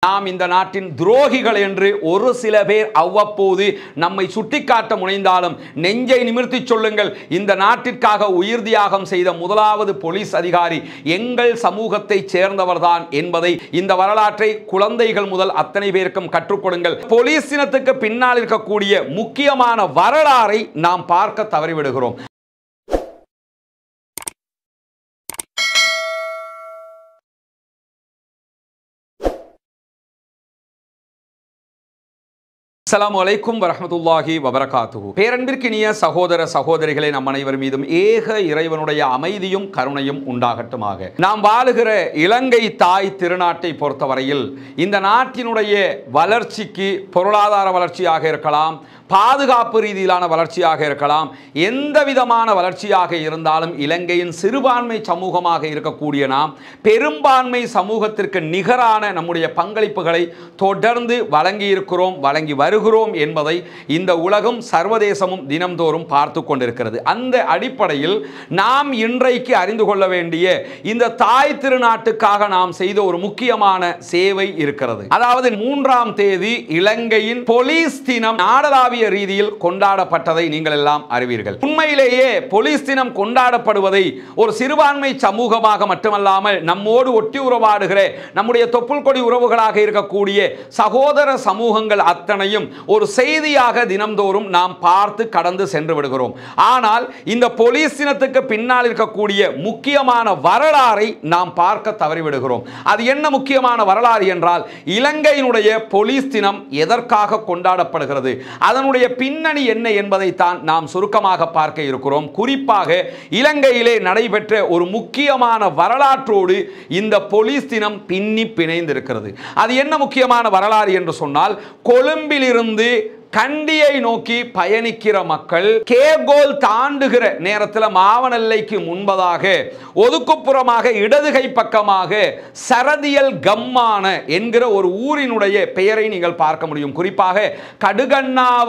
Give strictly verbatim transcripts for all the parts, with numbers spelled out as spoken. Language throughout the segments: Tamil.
நாம் இந்த நாட்டின் துரோகிகள் என்று ஒரு சில பேர் அவ்வப்போது நம்மை சுட்டிக்காட்ட முனைந்தாலும் நெஞ்சை நிமிர்த்தி சொல்லுங்கள், இந்த நாட்டிற்காக உயிர் தியாகம் செய்த முதலாவது போலீஸ் அதிகாரி எங்கள் சமூகத்தை சேர்ந்தவர்தான் என்பதை இந்த வரலாற்றை குழந்தைகள் முதல் அத்தனை பேருக்கும் கற்றுக் கொடுங்கள். போலீஸ் இனத்துக்கு பின்னால் இருக்கக்கூடிய முக்கியமான வரலாறை நாம் பார்க்க தவறிவிடுகிறோம். அஸ்ஸலாமு அலைக்கும் வரஹ்மத்துல்லாஹி வபரகாத்துஹு. பேரன்பிற்கினிய சகோதர சகோதரிகளே, நம் அனைவர் மீதும் ஏக இறைவனுடைய அமைதியும் கருணையும் உண்டாகட்டுமாக. நாம் வாழுகிற இலங்கை தாய் திருநாட்டை பொறுத்தவரையில் இந்த நாட்டினுடைய வளர்ச்சிக்கு பொருளாதார வளர்ச்சியாக இருக்கலாம், பாதுகாப்பு ரீதியிலான வளர்ச்சியாக இருக்கலாம், எந்த விதமான வளர்ச்சியாக இருந்தாலும் இலங்கையின் சிறுபான்மை சமூகமாக இருக்கக்கூடிய நாம் பெரும்பான்மை சமூகத்திற்கு நிகரான நம்முடைய பங்களிப்புகளை தொடர்ந்து வழங்கி இருக்கிறோம், வழங்கி வருகிறோம் என்பதை இந்த உலகம் சர்வதேசமும் தினம்தோறும் பார்த்து கொண்டிருக்கிறது. அந்த அடிப்படையில் நாம் இன்றைக்கு அறிந்து கொள்ள வேண்டிய இந்த தாய் திருநாட்டுக்காக நாம் செய்த ஒரு முக்கியமான சேவை இருக்கிறது. அதாவது மூன்றாம் தேதி இலங்கையின் போலீஸ் தினம் நாடளாவிய ரீதியில் கொண்டாடப்பட்டதை நீங்கள் எல்லாம் அறிவீர்கள். உண்மையிலேயே போலீஸ் தினம் கொண்டாடப்படுவதை ஒரு சிறுபான்மை சமூகமாக மட்டுமல்லாமல் நம்மோடு ஒட்டி உறவாடுகிற நம்முடைய தொப்புள் கொடி உறவுகளாக இருக்கக்கூடிய சகோதர சமூகங்கள் அத்தனையும் ஒரு செய்தியாக தினம்தோறும் நாம் பார்த்து கடந்து சென்று விடுகிறோம். ஆனால் இந்த போலீஸ் தினத்துக்கு பின்னால் இருக்கக்கூடிய முக்கியமான வரலாறை நாம் பார்க்க தவறிவிடுகிறோம். அது என்ன முக்கியமான வரலாறு என்றால், இலங்கையினுடைய போலீஸ் தினம் எதற்காக கொண்டாடப்படுகிறது, அதனுடைய பின்னணி என்ன என்பதைத்தான் நாம் சுருக்கமாக பார்க்க இருக்கிறோம். குறிப்பாக இலங்கையிலே நடைபெற்ற ஒரு முக்கியமான வரலாற்றோடு இந்த போலீஸ் தினம் பின்னி பிணைந்திருக்கிறது. அது என்ன முக்கியமான வரலாறு என்று சொன்னால், கொழும்பிலிருந்து கண்டியை நோக்கி பயணிக்கிற மக்கள் கேகோல் தாண்டுகிற நேரத்தில் மாவனல்லைக்கு முன்பதாக ஒதுக்குப்புறமாக இடதுகை பக்கமாக சரதியல் கம்மான என்கிற ஒரு ஊரினுடைய பெயரை நீங்கள் பார்க்க முடியும். குறிப்பாக கடுகண்ணாவ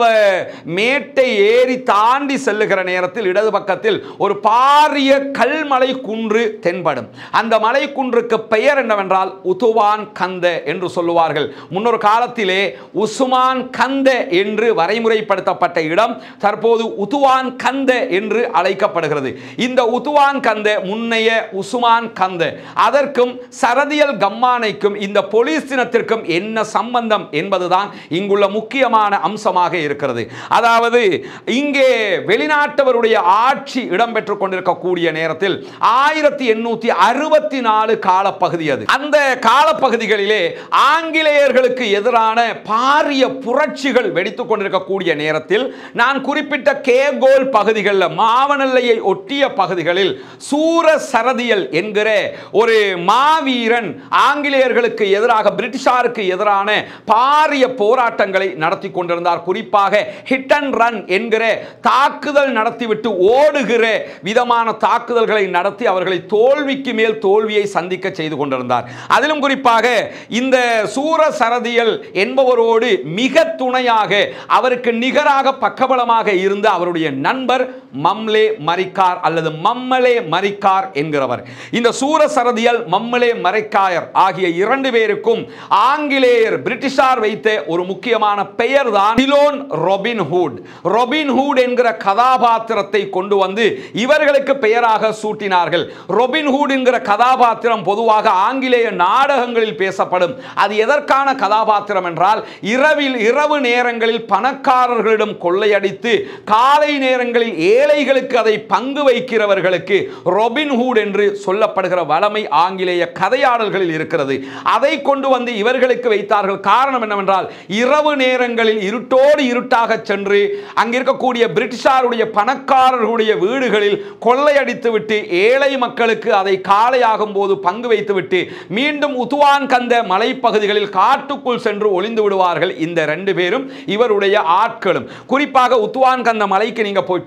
மேட்டை ஏறி தாண்டி செல்லுகிற நேரத்தில் இடது பக்கத்தில் ஒரு பாரிய கல்மலை குன்று தென்படும். அந்த மலை குன்றுக்கு பெயர் என்னவென்றால் உத்துவான் கந்த என்று சொல்லுவார்கள். முன்னொரு காலத்திலே உஸ்மான் கந்த என்று வரைமுறைப்படுத்தப்பட்ட இடம் தற்போது உத்துவான் கந்த என்று அழைக்கப்படுகிறது. இந்த உத்துவான் கந்த முன்னைய உஸ்மான் கந்த, அதற்கும் சரதியல் கம்மானைக்கும் இந்த போலீஸ் தினத்திற்கும் என்ன சம்பந்தம் என்பதுதான் இங்குள்ள முக்கியமான அம்சமாக இருக்கிறது. அதாவது இங்கே வெளிநாட்டவருடைய ஆட்சி இடம்பெற்றுக் கொண்டிருக்கக்கூடிய நேரத்தில் ஆயிரத்தி எண்ணூத்தி அறுபத்தி நாலு காலப்பகுதி அது. அந்த காலப்பகுதிகளிலே ஆங்கிலேயர்களுக்கு எதிரான பாரிய புரட்சிகள் வெடித்து கொண்டிருக்கக்கூடிய நேரத்தில் நான் குறிப்பிட்ட கேகோல் பகுதிகளில் மாவனல்லையை ஒட்டிய பகுதிகளில் சூர சரதியல் என்கிற ஒரு மாவீரன் ஆங்கிலேயர்களுக்கு எதிராக பிரிட்டிஷாருக்கு எதிரான பாரிய போராட்டங்களை நடத்தி கொண்டிருந்தார். குறிப்பாக ஹிட் அண்ட் ரன் என்கிற தாக்குதல் நடத்திவிட்டு ஓடுகிற விதமான தாக்குதல்களை நடத்தி அவர்களை தோல்விக்கு மேல் தோல்வியை சந்திக்க செய்து கொண்டிருந்தார். அதிலும் குறிப்பாக இந்த சூர சரதியல் என்பவரோடு மிக துணையாக அவருக்கு நிகராக பக்கபலமாக இருந்த அவருடைய நண்பர் மம்லே மரிக்கார் அல்லது மம்மலே மரிக்கார் என்கிறவர். இந்த சூரசரதியல் மம்மலே மரிக்காயர் ஆகிய இரண்டு பேருக்கும் ஆங்கிலேயர் பிரிட்டிஷார் வைத்த ஒரு முக்கியமான பெயர் தான் Ceylon Robin Hood. Robin Hood என்கிற கதாபாத்திரத்தை கொண்டு வந்து இவர்களுக்கு பெயராக சூட்டினார்கள். ராபின் ஹூட் என்கிற கதாபாத்திரம் பொதுவாக ஆங்கிலேய நாடகங்களில் பேசப்படும். அது எதற்கான கதாபாத்திரம் என்றால், இரவில் இரவு நேரங்களில் பணக்காரர்களிடம் கொள்ளையடித்து காலை நேரங்களில் ஏழைகளுக்கு அதை பங்கு வைக்கிறவர்களுக்கு ராபின் ஹூட் என்று சொல்லப்படுகிற வளமை ஆங்கிலேய கதையாடல்களில் இருக்கிறது. அதை கொண்டு வந்து இவர்களுக்கு வைத்தார்கள். காரணம் என்னவென்றால், இரவு நேரங்களில் இருட்டோடு இருட்டாக சென்று அங்கிருக்கக்கூடிய பிரிட்டிஷாருடைய பணக்காரர்களுடைய வீடுகளில் கொள்ளையடித்து விட்டு ஏழை மக்களுக்கு அதை காலையாகும் போது பங்கு வைத்துவிட்டு மீண்டும் உத்துவான் கந்த மலைப்பகுதிகளில் காட்டுக்குள் சென்று ஒளிந்து விடுவார்கள். இந்த ரெண்டு பேரும் இவருடைய ஆட்களும். குறிப்பாக உத்துவான் கந்த மலைக்கு நீங்க போய் பார்க்க முடியும்.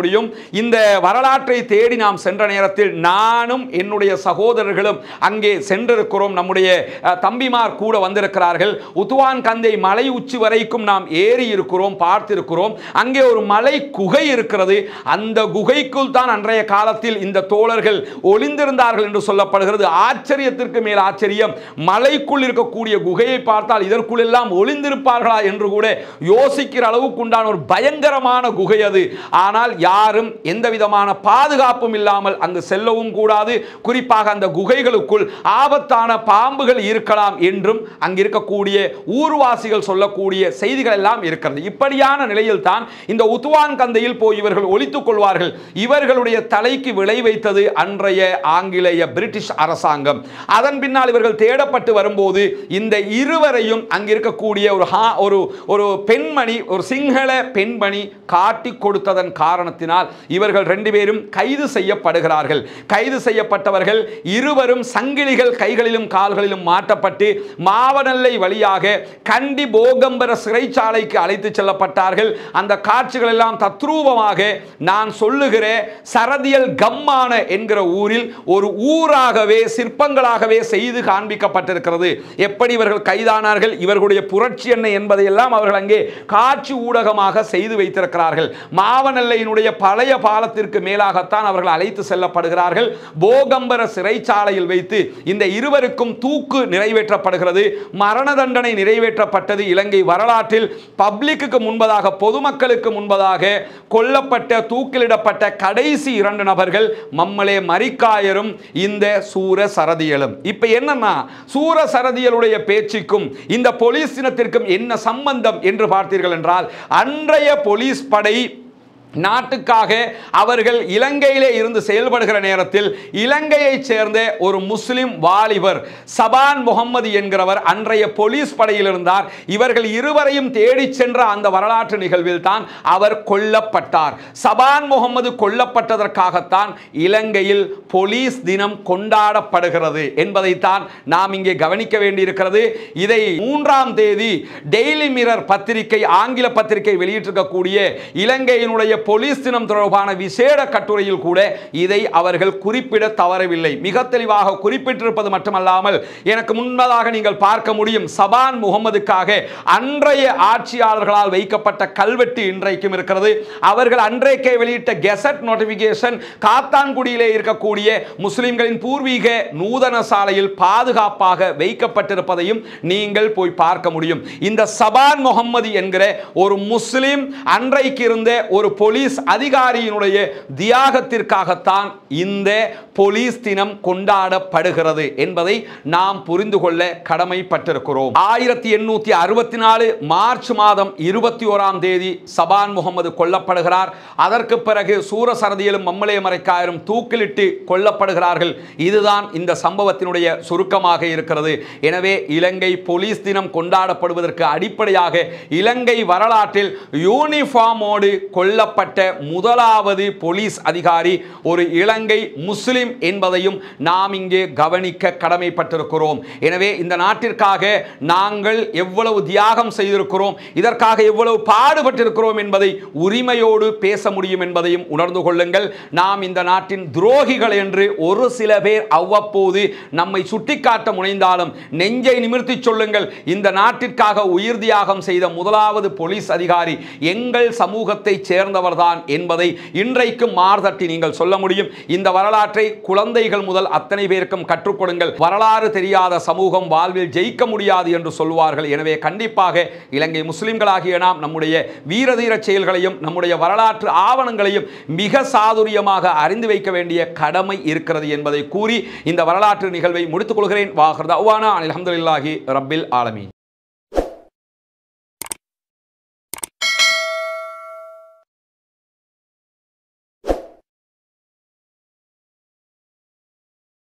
முடியும். இந்த வரலாற்றை தேடி நாம் சென்ற நேரத்தில் நானும் என்னுடைய சகோதரர்களும் அங்கே சென்றிருக்கிறோம். நம்முடைய தம்பிமார் கூட வந்திருக்கிறார்கள். உத்துவான் கந்தை மலை உச்சி வரைக்கும் நாம் ஏறி இருக்கிறோம், பார்த்திருக்கிறோம். அங்கே ஒரு மலை குகை இருக்கிறது. அந்த குகைக்குள் தான் அன்றைய காலத்தில் இந்த தோழர்கள் ஒளிந்திருந்தார்கள் என்று சொல்லப்படுகிறது. ஆச்சரியத்திற்கு மேல் ஆச்சரியம், மலைக்குள் இருக்கக்கூடிய குகையை பார்த்தால் இதற்குள் எல்லாம் ஒளிந்திருப்பார்களா என்று கூட யோசிக்கிற அளவுக்கு உண்டான ஒரு பயங்கரமான குகை அது. ஆனால் யாரும் எந்த விதமான பாதுகாப்பும் இல்லாமல் அங்கு செல்லவும் கூடாது. குறிப்பாக அந்த குகைகளுக்குள் ஆபத்தான பாம்புகள் இருக்கலாம் என்றும் அங்கு இருக்கக்கூடிய ஊர்வாசிகள் சொல்லக்கூடிய செய்திகள் எல்லாம் இருக்கிறது. இப்படியான நிலையில் தான் இந்த உத்துவான் கந்தையில் போய் இவர்கள் ஒளித்துக் கொள்வார்கள். இவர்களுடைய தலைக்கு விளை வைத்தது அன்றைய ஆங்கிலேய பிரிட்டிஷ் அரசாங்கம். அதன் பின்னால் இவர்கள் தேடப்பட்டு வரும்போது இந்த இருவரையும் அங்கிருக்கக்கூடிய ஒரு ஒரு ஒரு பெண்மணி, ஒரு சிங்கள பெண்மணி காட்டி கொடுத்ததன் காரணத்தினால் இவர்கள் ரெண்டு பேரும் கைது செய்யப்படுகிறார்கள். கைது செய்யப்பட்டவர்கள் இருவரும் சங்கிலிகள் கைகளிலும் கால்களிலும் மாட்டப்பட்டு மாவனல்லை வழியாக கண்டி போகம்பர சிறைச்சாலைக்கு அழைத்து செல்லப்பட்டார்கள். அந்த காட்சிகள் எல்லாம் தத்ரூபமாக நான் சொல்லுகிற சரதியல் கம்மான என்கிற ஊரில் ஒரு ஊராகவே சிற்பங்களாகவே செய்து காண்பிக்கப்பட்டிருக்கிறது. எப்படி இவர்கள் கைதானார்கள், இவர்களுடைய புரட்சி என்ன என்பதையெல்லாம் அவர்கள் அங்கே காட்சி ஊடகமாக செய்து வைத்திருக்கிறார்கள். மாவனல்லையினுடைய பழைய பாலத்திற்கு மேலாகத்தான் அவர்கள் அழைத்து செல்லப்படுகிறார்கள். போகம்பர சிறைச்சாலையில் வைத்து இந்த இருவருக்கும் தூக்கு நிறைவேற்றப்படுகிறது. மரண தண்டனை நிறைவேற்றப்பட்டது. இலங்கை வரலாற்றில் பப்ளிக்கு முன்பதாக, பொதுமக்களுக்கு முன்பதாக கொல்லப்பட்ட தூக்கிலிடப்பட்ட கடைசி இரண்டு நபர்கள் மம்மலே மரிக்காயரும் இந்த சூர சரதியலும். இப்ப என்னன்னா, சூர சரதியலுடைய பேச்சுக்கும் இந்த போலீஸ் தினத்திற்கும் என்ன சம்பந்தம் என்று பார்த்தீர்கள் என்றால், அன்றைய போலீஸ் படை நாட்டுக்காக அவர்கள் இலங்கையிலே இருந்து செயல்படுகிற நேரத்தில் இலங்கையைச் சேர்ந்த ஒரு முஸ்லிம் வாலிபர் சபான் முகமது என்கிறவர் அன்றைய போலீஸ் படையில் இருந்தார். இவர்கள் இருவரையும் தேடிச் சென்ற அந்த வரலாற்று நிகழ்வில் தான் அவர் கொல்லப்பட்டார். சபான் முகமது கொல்லப்பட்டதற்காகத்தான் இலங்கையில் போலீஸ் தினம் கொண்டாடப்படுகிறது என்பதைத்தான் நாம் இங்கே கவனிக்க வேண்டியிருக்கிறது. இதை மூன்றாம் தேதி டெய்லி மிரர் பத்திரிகை, ஆங்கில பத்திரிகை வெளியிட்டிருக்கக்கூடிய இலங்கையினுடைய போலீஸ் தினம் தொடர்பான விசேட கட்டுரையில் கூட இதை அவர்கள் குறிப்பிட தவறவில்லை. மிக தெளிவாக குறிப்பிட்டிருப்பது மட்டுமல்லாமல் எனக்கு முன்பதாக நீங்கள் பார்க்க முடியும், சபான் முகமதுக்காக அன்றைய ஆட்சியாளர்களால் வைக்கப்பட்ட கல்வெட்டு இன்றைக்கும் இருக்கிறது. அவர்கள் அன்றைக்கே வெளியிட்ட கெசட் நோட்டிபிகேஷன் காத்தான்குடியிலே இருக்கக்கூடிய முஸ்லிம்களின் பூர்வீக நூதன சாலையில் பாதுகாப்பாக வைக்கப்பட்டிருப்பதையும் நீங்கள் போய் பார்க்க முடியும். இந்த சபான் முகமது என்கிற ஒரு முஸ்லிம் அன்றைக்கு இருந்த ஒரு போலீஸ் அதிகாரியினுடைய தியாகத்திற்காகத்தான் இந்த போலீஸ் தினம் கொண்டாடப்படுகிறது என்பதை நாம் புரிந்து கொள்ள கடமைப்பட்டிருக்கிறோம். ஆயிரத்தி எண்ணூத்தி அறுபத்தி நாலு மார்ச் மாதம் இருபத்தி ஓராம் தேதி சபான் முகமது கொல்லப்படுகிறார். அதற்கு பிறகு சூரசரதியிலும் மம்மலே மரைக்காயரும் தூக்கிலிட்டு கொல்லப்படுகிறார்கள். இதுதான் இந்த சம்பவத்தினுடைய சுருக்கமாக இருக்கிறது. எனவே இலங்கை போலீஸ் தினம் கொண்டாடப்படுவதற்கு அடிப்படையாக இலங்கை வரலாற்றில் யூனிஃபார்மோடு கொல்லப்பட்ட முதலாவது போலீஸ் அதிகாரி ஒரு இலங்கை முஸ்லிம் என்பதையும் நாம் இங்கே கவனிக்க கடமைப்பட்டிருக்கிறோம். எனவே இந்த நாட்டிற்காக நாங்கள் எவ்வளவு தியாகம் செய்திருக்கிறோம், இதற்காக எவ்வளவு பாடுபட்டிருக்கிறோம் என்பதை உரிமையோடு பேச முடியும் என்பதையும் உணர்ந்து கொள்ளுங்கள். நாம் இந்த நாட்டின் துரோகிகள் என்று ஒரு சில பேர் அவ்வப்போது நம்மை சுட்டிக்காட்ட முனைந்தாலும் நெஞ்சை நிமிர்த்தி சொல்லுங்கள், இந்த நாட்டிற்காக உயிர் தியாகம் செய்த முதலாவது போலீஸ் அதிகாரி எங்கள் சமூகத்தை சேர்ந்தவர்தான் என்பதை இன்றைக்கு மார்தட்டி நீங்கள் சொல்ல முடியும். இந்த வரலாற்றை குழந்தைகள் முதல் அத்தனை பேருக்கும் கற்றுக் கொடுங்கள். வரலாறு தெரியாத சமூகம் வாழ்வில் ஜெயிக்க முடியாது என்று சொல்வார்கள். எனவே கண்டிப்பாக இலங்கை முஸ்லிம்களாகிய நாம் நம்முடைய வீரதீர செயல்களையும் நம்முடைய வரலாற்று ஆவணங்களையும் மிக சாதுரியமாக அறிந்து வைக்க வேண்டிய கடமை இருக்கிறது என்பதை கூறி இந்த வரலாற்று நிகழ்வை முடித்துக் கொள்கிறேன். வாஹர் தஅவானா அல்ஹம்துலில்லாஹி ரப்பில் ஆலமீன்.